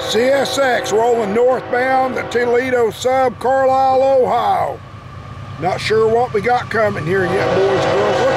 CSX rolling northbound, the Toledo sub, Carlisle, Ohio. Not sure what we got coming here yet, boys and girls.